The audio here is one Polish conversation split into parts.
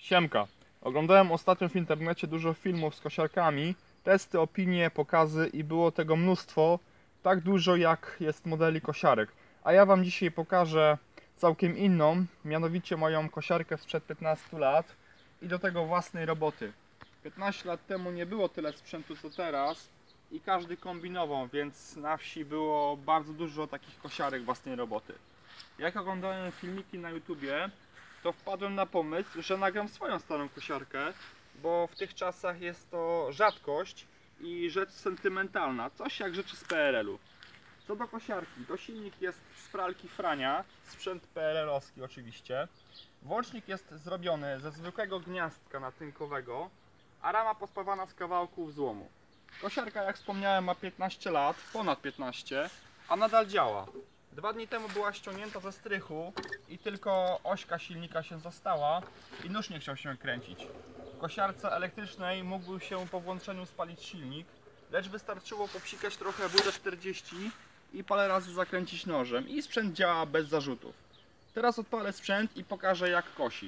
Siemka. Oglądałem ostatnio w internecie dużo filmów z kosiarkami, testy, opinie, pokazy i było tego mnóstwo, tak dużo jak jest modeli kosiarek. A ja Wam dzisiaj pokażę całkiem inną, mianowicie moją kosiarkę sprzed 15 lat i do tego własnej roboty. 15 lat temu nie było tyle sprzętu co teraz i każdy kombinował, więc na wsi było bardzo dużo takich kosiarek własnej roboty. Jak oglądałem filmiki na YouTubie, to wpadłem na pomysł, że nagram swoją starą kosiarkę, bo w tych czasach jest to rzadkość i rzecz sentymentalna, coś jak rzeczy z PRL-u. Co do kosiarki, to silnik jest z pralki Frania, sprzęt PRL-owski oczywiście. Włącznik jest zrobiony ze zwykłego gniazdka natynkowego, a rama pospawana z kawałków złomu. Kosiarka, jak wspomniałem, ma 15 lat, ponad 15, a nadal działa. 2 dni temu była ściągnięta ze strychu i tylko ośka silnika się została i nóż nie chciał się kręcić. W kosiarce elektrycznej mógł się po włączeniu spalić silnik, lecz wystarczyło popsikać trochę WD-40 i parę razy zakręcić nożem i sprzęt działa bez zarzutów. Teraz odpalę sprzęt i pokażę, jak kosi.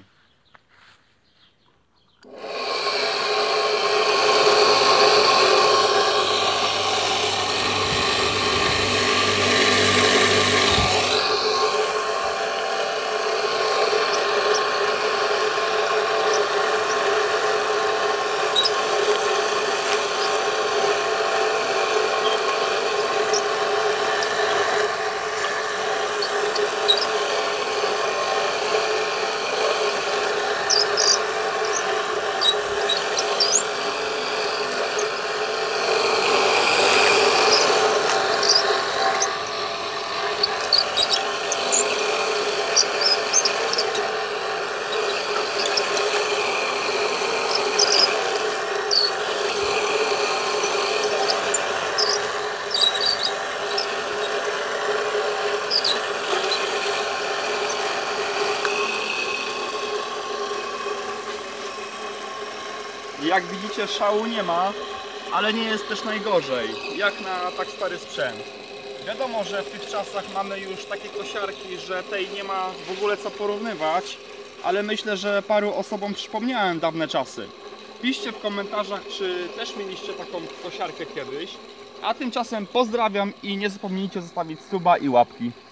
Jak widzicie, szału nie ma, ale nie jest też najgorzej, jak na tak stary sprzęt. Wiadomo, że w tych czasach mamy już takie kosiarki, że tej nie ma w ogóle co porównywać, ale myślę, że paru osobom przypomniałem dawne czasy. Piszcie w komentarzach, czy też mieliście taką kosiarkę kiedyś, a tymczasem pozdrawiam i nie zapomnijcie zostawić suba i łapki.